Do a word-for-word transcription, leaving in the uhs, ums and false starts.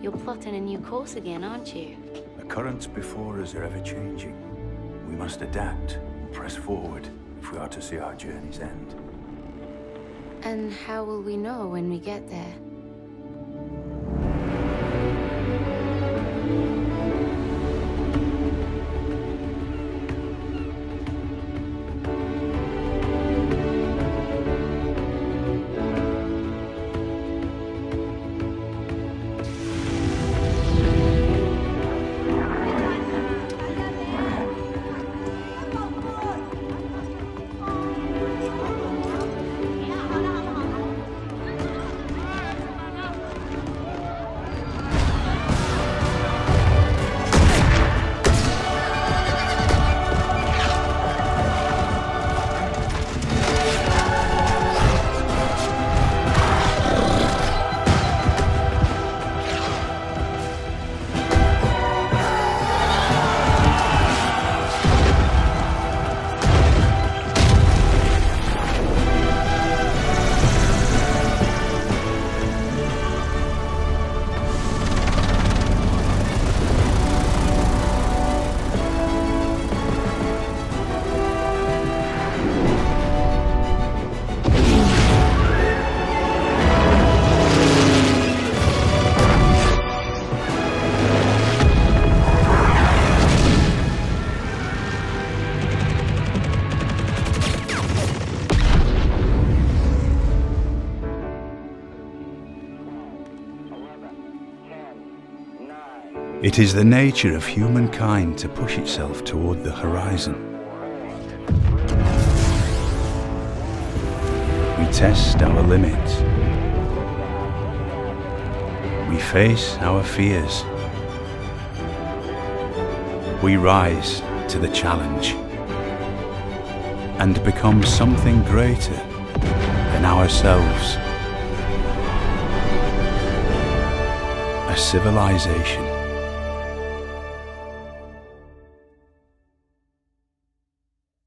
You're plotting a new course again, aren't you? The currents before us are ever-changing. We must adapt, press forward, if we are to see our journey's end. And how will we know when we get there? It is the nature of humankind to push itself toward the horizon. We test our limits. We face our fears. We rise to the challenge and become something greater than ourselves. A civilization.